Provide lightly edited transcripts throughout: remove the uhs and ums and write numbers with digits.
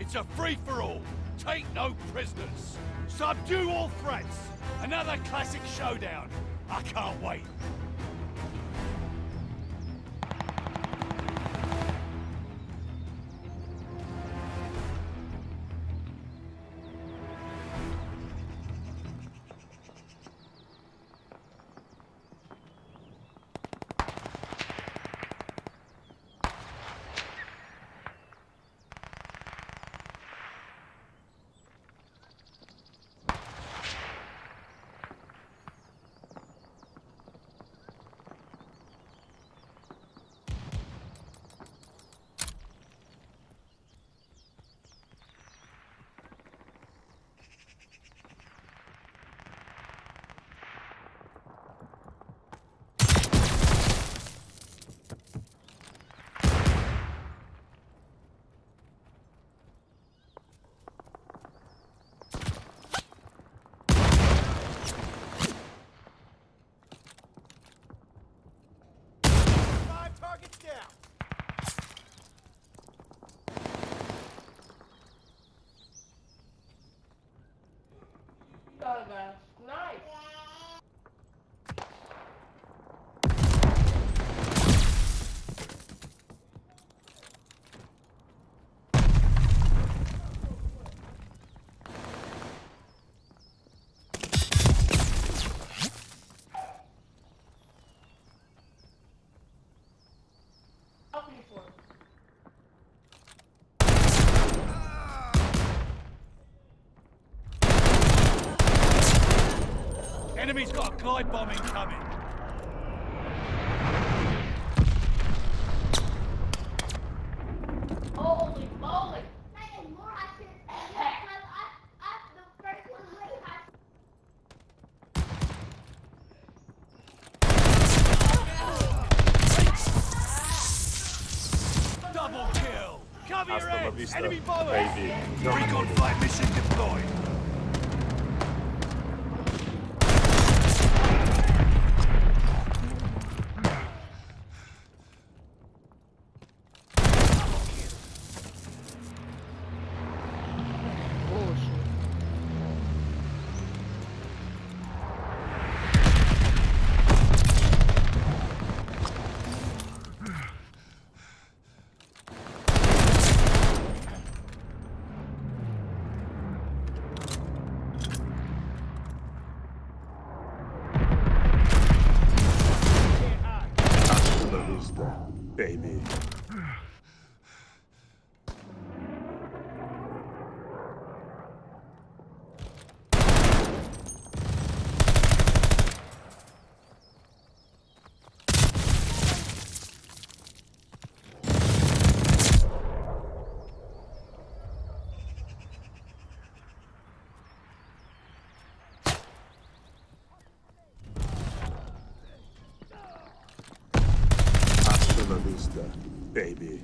It's a free-for-all. Take no prisoners. Subdue all threats. Another classic showdown. I can't wait. Nice. Enemy's got a glide bomb incoming. Holy moly! Double kill. Cover your Hasta la head. vista, Enemy bomber. baby. Recon flight mission deployed. Hasta la vista, baby. Hasta la vista, baby.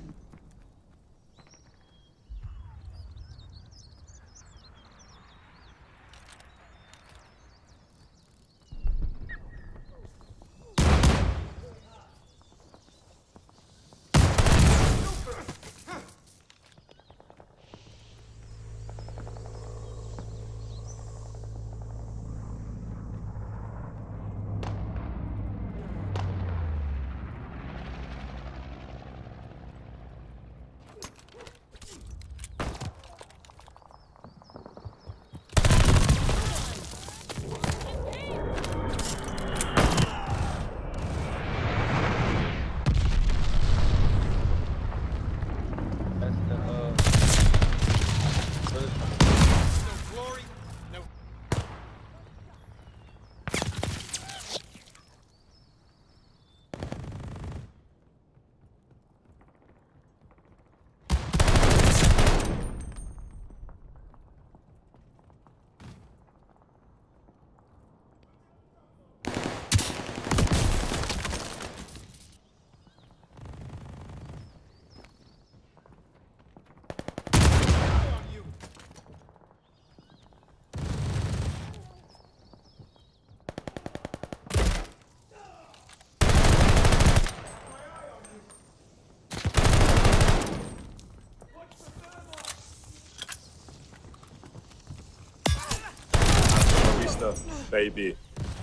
baby.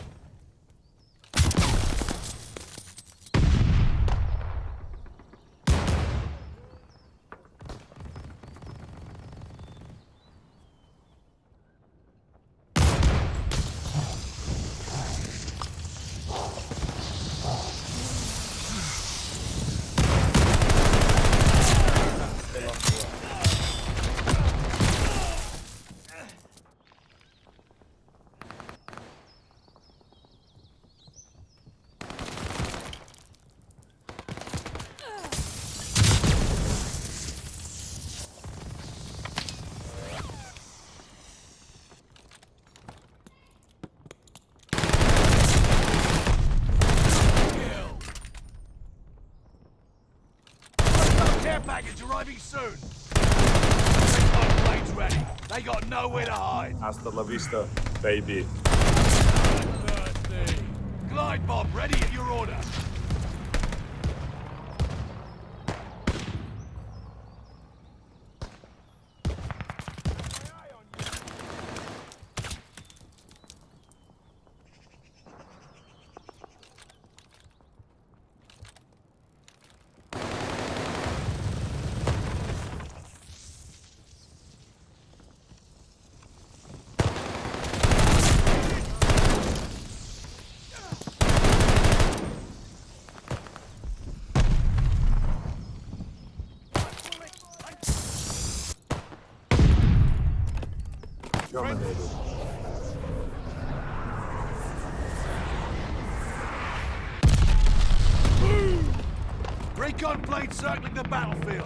Care package arriving soon. Recon planes ready. They got nowhere to hide. Hasta la vista, baby. Thirsty. Glide bomb ready at your order. Dominated. Recon plane circling the battlefield.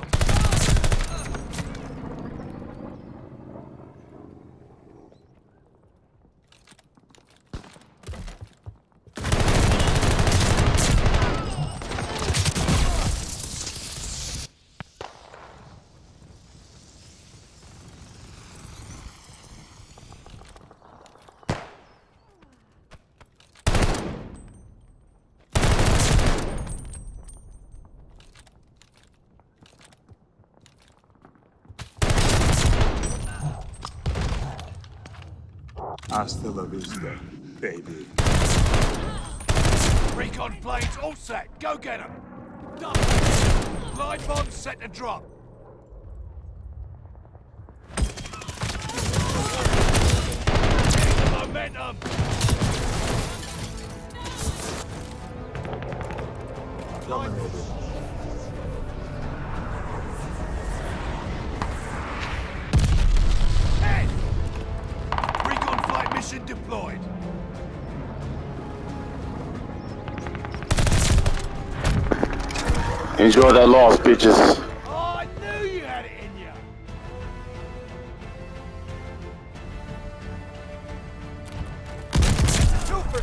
Hasta la vista, baby. Recon planes all set. Go get them. Glide bombs set to drop. Getting the momentum. Dominated. Head. Recon flight mission deployed. Enjoy that loss, bitches. Oh, I knew you had it in you. Super.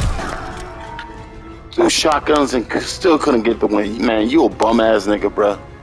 Two shotguns and still couldn't get the win. Man, you a bum ass nigga, bruh.